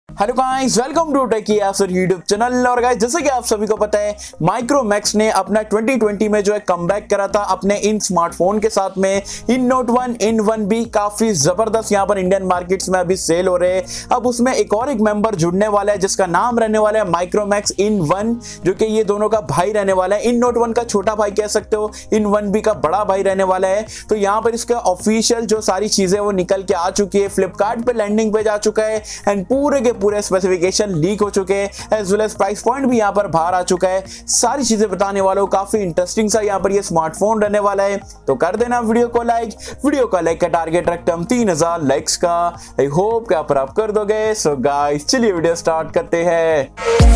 Hello guys, welcome to techy Yasir YouTube channel. और guys, जैसे कि आप सभी को पता है, माइक्रोमैक्स ने अपना 2020 में जो है कमबैक करा था अपने इन स्मार्टफोन के साथ में। इन नोट 1 इन 1B काफी जबरदस्त यहाँ पर इंडियन मार्केट्स में अभी सेल हो रहे हैं। अब उसमें एक और एक मेंबर जुड़ने वाला है जिसका नाम रहने वाला है माइक्रोमैक्स इन 1, जो कि ये दोनों का भाई रहने वाला है। इन नोट 1 का छोटा भाई कह सकते हो, इन 1B का बड़ा भाई रहने वाला है। तो यहाँ पर इसका ऑफिशियल जो सारी चीजें वो निकल के आ चुकी है, फ्लिपकार्ट पे लैंडिंग पे जा चुका है एंड पूरे के पूरे स्पेसिफिकेशन लीक हो चुके हैं, as well as price point भी यहां पर बाहर आ चुका है। सारी चीजें बताने वालों, काफी इंटरेस्टिंग सा यहां पर ये स्मार्टफोन रहने वाला है। तो कर देना वीडियो को लाइक का टारगेट रखते हम 3000 लाइक्स का। आई होप कि आप कर दोगे। सो गाइस, चलिए वीडियो स्टार्ट करते हैं।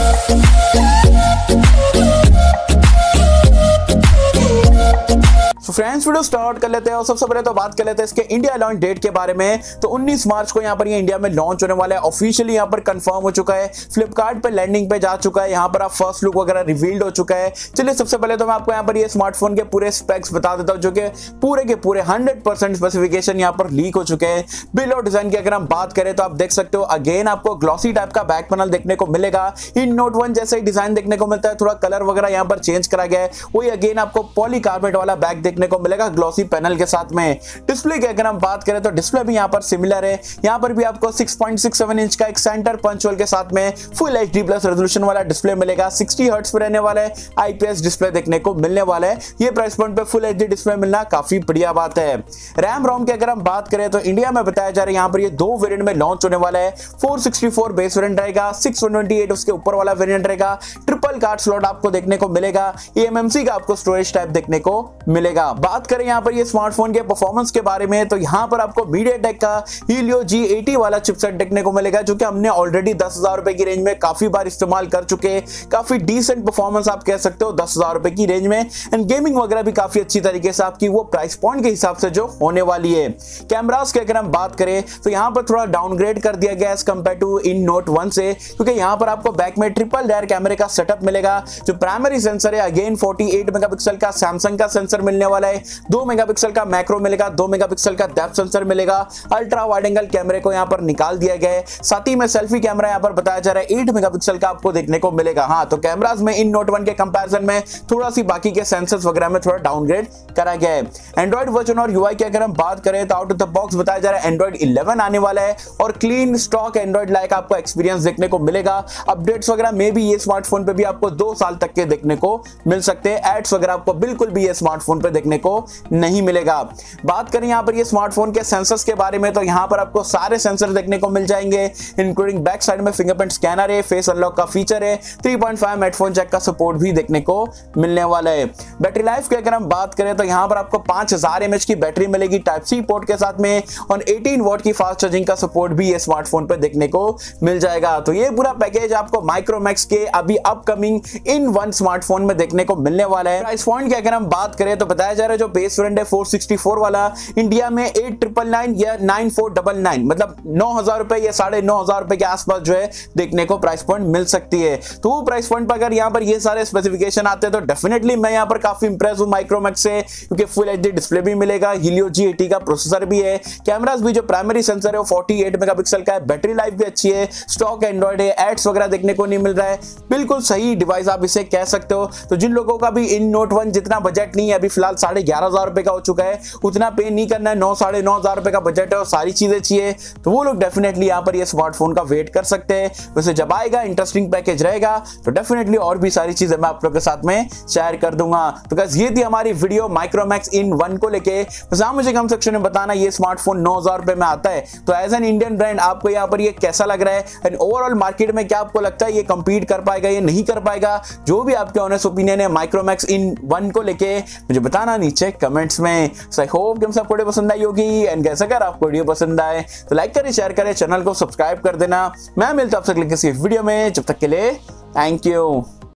तो फ्रेंड्स, वीडियो स्टार्ट कर लेते हैं और सबसे पहले तो बात कर लेते हैं इसके इंडिया लॉन्च डेट के बारे में। तो 19 मार्च को यहाँ पर ये इंडिया में लॉन्च होने वाला है। ऑफिशियली यहाँ पर कंफर्म हो चुका है, फ्लिपकार्ट पे लैंडिंग पे जा चुका है। यहाँ पर आप फर्स्ट लुक वगैरह रिवील्ड हो चुका है। चलिए सबसे पहले तो मैं आपको यहाँ पर ये स्मार्टफोन के पूरे स्पेक्स बता देता हूँ, जो कि पूरे के पूरे 100% स्पेसिफिकेशन यहाँ पर लीक हो चुके हैं। बिल और डिजाइन की अगर हम बात करें तो आप देख सकते हो, अगेन आपको ग्लॉसी टाइप का बैक पैनल देखने को मिलेगा। इन नोट 1 जैसा ही डिजाइन देखने को मिलता है, थोड़ा कलर वगैरह यहाँ पर चेंज करा गया है। वही अगेन आपको पॉलीकार्बोनेट वाला बैक देखने को मिलेगा ग्लॉसी पैनल के साथ में। डिस्प्ले की अगर हम बात करें तो डिस्प्ले भी यहां पर सिमिलर है। यहां पर भी आपको 6.67 इंच का एक सेंटर पंच होल के साथ में फुल एचडी प्लस रेजोल्यूशन वाला डिस्प्ले मिलेगा। 60 हर्ट्ज पे रहने वाला है, आईपीएस डिस्प्ले देखने को मिलने वाला है। ये प्राइस पॉइंट पे फुल एचडी डिस्प्ले मिलना काफी बढ़िया बात है। रैम रोम की अगर हम बात करें तो इंडिया में बताया जा रहा है यहाँ पर ये 2 वेरिएंट में लॉन्च होने वाला है। 464 बेस वेरिएंट रहेगा, 628 उसके ऊपर वाला वेरिएंट रहेगा। ट्रिपल कार्ड स्लॉट आपको देखने को मिलेगा। eMMC का आपको स्टोरेज टाइप देखने को मिलेगा। बात करें यहाँ पर ये स्मार्टफोन के परफॉर्मेंस के बारे में तो यहां पर आपको MediaTek का Helio G80 वाला चिपसेट देखने को मिलेगा, जो कि हमने ऑलरेडी 10,000 रुपए की रेंज में काफी बार इस्तेमाल कर चुके हैं। काफी डिसेंट परफॉर्मेंस आप कह सकते हो 10,000 रुपए की रेंज में। एंड गेमिंग वगैरह भी काफी अच्छी तरीके से आपकी वो प्राइस पॉइंट के हिसाब से जो होने वाली है। कैमरास की अगर हम बात करें तो यहां पर थोड़ा डाउनग्रेड कर दिया गया as compare to In Note 1 से, क्योंकि यहां पर आपको बैक में ट्रिपल लेयर कैमरे का सेटअप मिलेगा। जो प्राइमरी सेंसर है अगेन 48 मेगापिक्सल का सैमसंग का सेंसर मिलने वाला है। 2 मेगापिक्सल का मैक्रो मिलेगा, 2 मेगापिक्सल का डेप्थ सेंसर मिलेगा। अल्ट्रा वाइड एंगल कैमरे को यहां पर निकाल दिया गया है। साथ ही में सेल्फी कैमरा यहां पर बताया जा रहा है 8 मेगापिक्सल का आपको देखने को मिलेगा। हाँ, तो कैमरास में इन नोट 1 के कंपैरिजन में थोड़ा सी बाकी के सेंसर्स वगैरह में थोड़ा डाउनग्रेड करा गया है। एंड्रॉइड वर्जन और यूआई की अगर हम बात करें तो आउट ऑफ द बॉक्स बताया जा रहा है एंड्रॉइड 11 आने वाला है और क्लीन स्टॉक एंड्रॉइड लाइक आपको एक्सपीरियंस देखने को मिलेगा। अपडेट्स वगैरह में भी ये स्मार्टफोन पे भी आपको 2 साल तक के देखने को मिल सकते हैं। एड्स वगैरह आपको बिल्कुल भी ये स्मार्टफोन पे देखने को नहीं मिलेगा। बात करें यहाँ पर ये स्मार्टफोन के सेंसर्स के बारे में तो यहाँ पर आपको सारे सेंसर देखने को मिल जाएंगे, इंक्लूडिंग बैक साइड में फिंगरप्रिंट स्कैनर है, फेस अनलॉक का फीचर है, 3.5 हेडफोन जैक का सपोर्ट भी देखने को मिलने वाला है। बैटरी लाइफ की अगर हम बात करें तो यहाँ पर आपको 5000 mAh की बैटरी मिलेगी टाइप सी पोर्ट के साथ में और 18 वॉट की फास्ट चार्जिंग का सपोर्ट भी ये स्मार्टफोन पर देखने को मिल जाएगा। तो ये पूरा पैकेज आपको माइक्रोमैक्स के अभी अपकमिंग इन 1 स्मार्टफोन में देखने को मिलने वाला है। प्राइस पॉइंट की अगर हम बात करें तो बताया जा रहा है जो बेस वेरिएंट है 464 वाला इंडिया में 8,999 या 9,499 मतलब 9,000 रुपए या 9,500 रुपए के आसपास जो है देखने को प्राइस पॉइंट मिल सकती है। तो वो प्राइस पॉइंट पर अगर यहाँ पर ये सारे स्पेसिफिकेशन आते हैं तो डेफिनेटली मैं यहाँ पर काफी इंप्रेस हूँ माइक्रोमैक्स से, क्योंकि फुल एचडी डिस्प्ले भी मिलेगा, Helio G80 का प्रोसेसर भी है, कैमरास भी जो प्राइमरी सेंसर है वो 48 मेगापिक्सल का है, बैटरी लाइफ भी अच्छी है, स्टॉक एंड्रॉइड है, एड्स वगैरह देखने को नहीं मिल रहा है। बिल्कुल सही डिवाइस आप इसे कह सकते हो। तो जिन लोगों का भी इन नोट 1 जितना बजट नहीं है, अभी फिलहाल 11,500 रुपए का हो चुका है, उतना पे नहीं करना है, 9,500 रुपए का बजट है और सारी चीजें चाहिए, तो वो लोग डेफिनेटली यहाँ पर ये स्मार्टफोन का वेट कर सकते हैं। वैसे जब आएगा इंटरेस्टिंग पैकेज रहेगा तो डेफिनेटली और भी सारी चीजें मैं आप लोगों के साथ में शेयर कर दूंगा। तो गाइस, ये थी हमारी वीडियो माइक्रोमैक्स इन 1 को लेके। बस आप मुझे कमेंट सेक्शन में बताना ये स्मार्टफोन 9,000 रुपए में आता है तो एज एन इंडियन ब्रांड आपको यहाँ पर ये कैसा लग रहा है एंड ओवरऑल मार्केट में क्या आपको लगता है ये कंपीट कर पाएगा या नहीं कर पाएगा। जो भी आपके ऑनेस्ट ओपिनियन है माइक्रोमैक्स इन 1 को लेके मुझे बताना नीचे कमेंट्स में। आई होप कि सबको वीडियो पसंद आई होगी एंड कैसा अगर आपको वीडियो पसंद आए तो लाइक करें, शेयर करें, चैनल को सब्सक्राइब कर देना। मैं मिलता हूं आपसे किसी वीडियो में, जब तक के लिए थैंक यू।